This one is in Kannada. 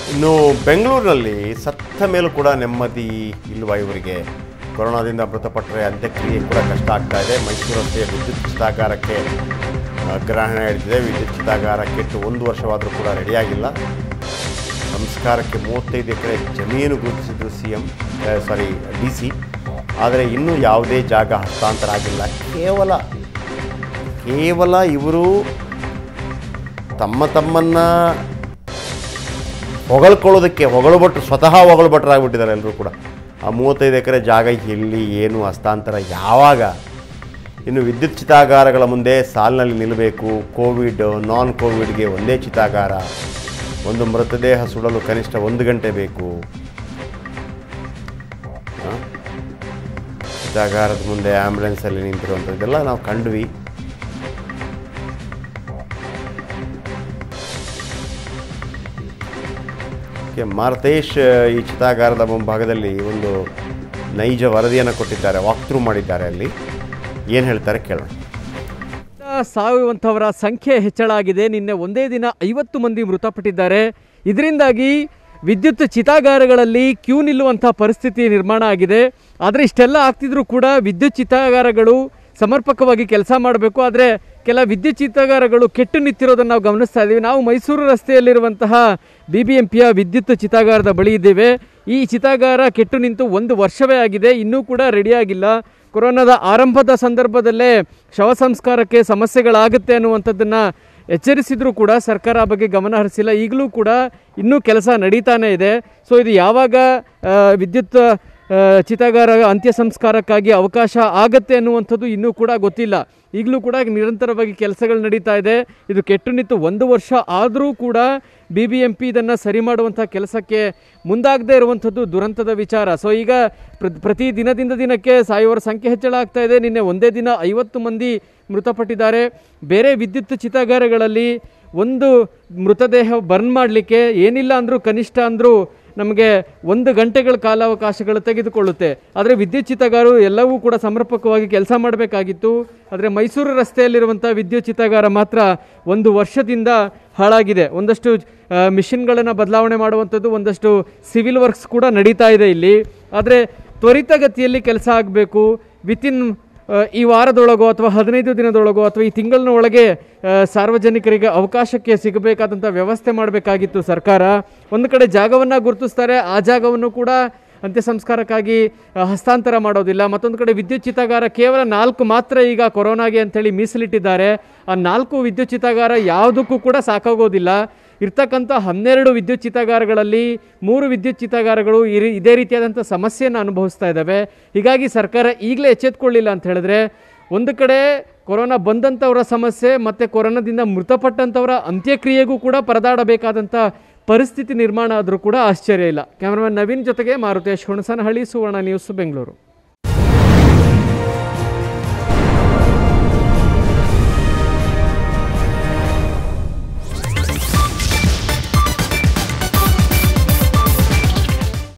ಇನ್ನು ಬೆಂಗಳೂರಿನಲ್ಲಿ ಸತ್ತ ಮೇಲೂ ಕೂಡ ನೆಮ್ಮದಿ ಇಲ್ವಾ ಇವರಿಗೆ? ಕೊರೋನಾದಿಂದ ಮೃತಪಟ್ಟರೆ ಅಂತ್ಯಕ್ರಿಯೆ ಕೂಡ ಕಷ್ಟ ಆಗ್ತಾ ಇದೆ. ಮೈಸೂರು ರಸ್ತೆಯ ವಿದ್ಯುತ್ ಚಿತಾಗಾರಕ್ಕೆ ಗ್ರಹಣ ಹಿಡಿದಿದೆ. ವಿದ್ಯುತ್ ಚಿತಾಗಾರ ಕೆಟ್ಟು 1 ವರ್ಷವಾದರೂ ಕೂಡ ರೆಡಿಯಾಗಿಲ್ಲ. ಸಂಸ್ಕಾರಕ್ಕೆ 35 ಎಕರೆ ಜಮೀನು ಗುರುತಿಸಿದ್ರು DC. ಆದರೆ ಇನ್ನೂ ಯಾವುದೇ ಜಾಗ ಹಸ್ತಾಂತರ ಆಗಿಲ್ಲ. ಕೇವಲ ಇವರು ತಮ್ಮನ್ನು ಸ್ವತಃ ಹೊಗಳಭಟ್ರಾಗ್ಬಿಟ್ಟಿದ್ದಾರೆ ಎಲ್ಲರೂ ಕೂಡ. ಆ 35 ಎಕರೆ ಜಾಗ ಎಲ್ಲಿ, ಏನು, ಹಸ್ತಾಂತರ ಯಾವಾಗ? ಇನ್ನು ವಿದ್ಯುತ್ ಚಿತಾಗಾರಗಳ ಮುಂದೆ ಸಾಲಿನಲ್ಲಿ ನಿಲ್ಲಬೇಕು. ಕೋವಿಡ್, ನಾನ್ ಕೋವಿಡ್ಗೆ ಒಂದೇ ಚಿತಾಗಾರ. ಒಂದು ಮೃತದೇಹ ಸುಡಲು ಕನಿಷ್ಠ 1 ಗಂಟೆ ಬೇಕು. ಚಿತಾಗಾರದ ಮುಂದೆ ಆ್ಯಂಬುಲೆನ್ಸಲ್ಲಿ ನಿಂತಿರುವಂಥದ್ದೆಲ್ಲ ನಾವು ಕಂಡ್ವಿ. ಮಾರುತೇಶ್ ಈ ಚಿತಾಗಾರದ ಮುಂಭಾಗದಲ್ಲಿ ಒಂದು ನೈಜ ವರದಿಯನ್ನು ಕೊಟ್ಟಿದ್ದಾರೆ, ವಾಕ್ ಥ್ರೂ ಮಾಡಿದ್ದಾರೆ. ಅಲ್ಲಿ ಏನು ಹೇಳ್ತಾರೆ ಕೇಳೋಣ. ಸಾಯುವಂಥವರ ಸಂಖ್ಯೆ ಹೆಚ್ಚಳ ಆಗಿದೆ. ನಿನ್ನೆ ಒಂದೇ ದಿನ 50 ಮಂದಿ ಮೃತಪಟ್ಟಿದ್ದಾರೆ. ಇದರಿಂದಾಗಿ ವಿದ್ಯುತ್ ಚಿತಾಗಾರಗಳಲ್ಲಿ ಕ್ಯೂ ನಿಲ್ಲುವಂಥ ಪರಿಸ್ಥಿತಿ ನಿರ್ಮಾಣ ಆಗಿದೆ. ಆದರೆ ಇಷ್ಟೆಲ್ಲ ಆಗ್ತಿದ್ರೂ ಕೂಡ ವಿದ್ಯುತ್ ಚಿತಾಗಾರಗಳು ಸಮರ್ಪಕವಾಗಿ ಕೆಲಸ ಮಾಡಬೇಕು. ಆದರೆ ಕೆಲ ವಿದ್ಯುತ್ ಚಿತಾಗಾರಗಳು ಕೆಟ್ಟು ನಿಂತಿರೋದನ್ನು ನಾವು ಗಮನಿಸ್ತಾ ಇದ್ದೀವಿ. ನಾವು ಮೈಸೂರು ರಸ್ತೆಯಲ್ಲಿರುವಂತಹ BBMPಯ ವಿದ್ಯುತ್ ಚಿತಾಗಾರದ ಬಳಿ ಇದ್ದೇವೆ. ಈ ಚಿತಾಗಾರ ಕೆಟ್ಟು ನಿಂತು 1 ವರ್ಷವೇ ಆಗಿದೆ, ಇನ್ನೂ ಕೂಡ ರೆಡಿಯಾಗಿಲ್ಲ. ಕೊರೋನಾದ ಆರಂಭದ ಸಂದರ್ಭದಲ್ಲೇ ಶವ ಸಂಸ್ಕಾರಕ್ಕೆ ಸಮಸ್ಯೆಗಳಾಗುತ್ತೆ ಅನ್ನುವಂಥದ್ದನ್ನು ಎಚ್ಚರಿಸಿದರೂ ಕೂಡ ಸರ್ಕಾರ ಆ ಬಗ್ಗೆ ಗಮನ ಹರಿಸಿಲ್ಲ. ಈಗಲೂ ಕೂಡ ಇನ್ನೂ ಕೆಲಸ ನಡೀತಾನೇ ಇದೆ. ಸೊ ಇದು ಯಾವಾಗ ವಿದ್ಯುತ್ ಚಿತಾಗಾರ ಅಂತ್ಯ ಸಂಸ್ಕಾರಕ್ಕಾಗಿ ಅವಕಾಶ ಆಗತ್ತೆ ಅನ್ನುವಂಥದ್ದು ಇನ್ನೂ ಕೂಡ ಗೊತ್ತಿಲ್ಲ. ಈಗಲೂ ಕೂಡ ನಿರಂತರವಾಗಿ ಕೆಲಸಗಳು ನಡೀತಾ ಇದೆ. ಇದು ಕೆಟ್ಟು ನಿಂತು 1 ವರ್ಷ ಆದರೂ ಕೂಡ BBMP ಇದನ್ನು ಸರಿ ಮಾಡುವಂಥ ಕೆಲಸಕ್ಕೆ ಮುಂದಾಗದೇ ಇರುವಂಥದ್ದು ದುರಂತದ ವಿಚಾರ. ಸೊ ಈಗ ಪ್ರತಿ ದಿನಕ್ಕೆ ಸಾಯುವವರ ಸಂಖ್ಯೆ ಹೆಚ್ಚಳ ಆಗ್ತಾ ಇದೆ. ನಿನ್ನೆ ಒಂದೇ ದಿನ 50 ಮಂದಿ ಮೃತಪಟ್ಟಿದ್ದಾರೆ. ಬೇರೆ ವಿದ್ಯುತ್ ಚಿತಾಗಾರಗಳಲ್ಲಿ ಒಂದು ಮೃತದೇಹ ಬರ್ನ್ ಮಾಡಲಿಕ್ಕೆ ಏನಿಲ್ಲ ಅಂದರೂ ಕನಿಷ್ಠ ಅಂದರೂ ನಮಗೆ 1 ಗಂಟೆಗಳ ಕಾಲಾವಕಾಶಗಳು ತೆಗೆದುಕೊಳ್ಳುತ್ತೆ. ಆದರೆ ವಿದ್ಯುತ್ ಚಿತಾಗಾರ ಎಲ್ಲವೂ ಕೂಡ ಸಮರ್ಪಕವಾಗಿ ಕೆಲಸ ಮಾಡಬೇಕಾಗಿತ್ತು. ಆದರೆ ಮೈಸೂರು ರಸ್ತೆಯಲ್ಲಿರುವಂಥ ವಿದ್ಯುತ್ ಚಿತಾಗಾರ ಮಾತ್ರ 1 ವರ್ಷದಿಂದ ಹಾಳಾಗಿದೆ. ಒಂದಷ್ಟು ಮಿಷಿನ್ಗಳನ್ನು ಬದಲಾವಣೆ ಮಾಡುವಂಥದ್ದು, ಒಂದಷ್ಟು ಸಿವಿಲ್ ವರ್ಕ್ಸ್ ಕೂಡ ನಡೀತಾ ಇದೆ ಇಲ್ಲಿ. ಆದರೆ ತ್ವರಿತಗತಿಯಲ್ಲಿ ಕೆಲಸ ಆಗಬೇಕು. ವಿತಿನ್ ಈ ವಾರದೊಳಗೋ ಅಥವಾ 15 ದಿನದೊಳಗೋ ಅಥವಾ ಈ ತಿಂಗಳಿನ ಒಳಗೆ ಸಾರ್ವಜನಿಕರಿಗೆ ಅವಕಾಶಕ್ಕೆ ಸಿಗಬೇಕಾದಂಥ ವ್ಯವಸ್ಥೆ ಮಾಡಬೇಕಾಗಿತ್ತು ಸರ್ಕಾರ. ಒಂದು ಕಡೆ ಜಾಗವನ್ನು ಗುರುತಿಸ್ತಾರೆ, ಆ ಜಾಗವನ್ನು ಕೂಡ ಅಂತ್ಯ ಸಂಸ್ಕಾರಕ್ಕಾಗಿ ಹಸ್ತಾಂತರ ಮಾಡೋದಿಲ್ಲ. ಮತ್ತೊಂದು ಕಡೆ ವಿದ್ಯುತ್ ಚಿತಾಗಾರ ಕೇವಲ 4 ಮಾತ್ರ ಈಗ ಕೊರೋನಾಗೆ ಅಂಥೇಳಿ ಮೀಸಲಿಟ್ಟಿದ್ದಾರೆ. ಆ 4 ವಿದ್ಯುತ್ ಚಿತಾಗಾರ ಯಾವುದಕ್ಕೂ ಕೂಡ ಸಾಕಾಗೋದಿಲ್ಲ. ಇರ್ತಕ್ಕಂಥ 12 ವಿದ್ಯುತ್ ಚಿತಾಗಾರಗಳಲ್ಲಿ 3 ವಿದ್ಯುತ್ ಚಿತಾಗಾರಗಳು ಇದೇ ರೀತಿಯಾದಂಥ ಸಮಸ್ಯೆಯನ್ನು ಅನುಭವಿಸ್ತಾ ಇದ್ದಾವೆ. ಹೀಗಾಗಿ ಸರ್ಕಾರ ಈಗಲೇ ಎಚ್ಚೆತ್ತುಕೊಳ್ಳಿಲ್ಲ ಅಂತ ಹೇಳಿದ್ರೆ ಒಂದು ಕಡೆ ಕೊರೋನಾ ಬಂದಂಥವರ ಸಮಸ್ಯೆ ಮತ್ತು ಕೊರೋನಾದಿಂದ ಮೃತಪಟ್ಟಂಥವರ ಅಂತ್ಯಕ್ರಿಯೆಗೂ ಕೂಡ ಪರದಾಡಬೇಕಾದಂಥ ಪರಿಸ್ಥಿತಿ ನಿರ್ಮಾಣ ಆದರೂ ಕೂಡ ಆಶ್ಚರ್ಯ ಇಲ್ಲ. ಕ್ಯಾಮರಾಮನ್ ನವೀನ್ ಜೊತೆಗೆ ಮಾರುತೇಶ್ ಹುಣಸನಹಳ್ಳಿ, ಸುವರ್ಣ ನ್ಯೂಸ್, ಬೆಂಗಳೂರು.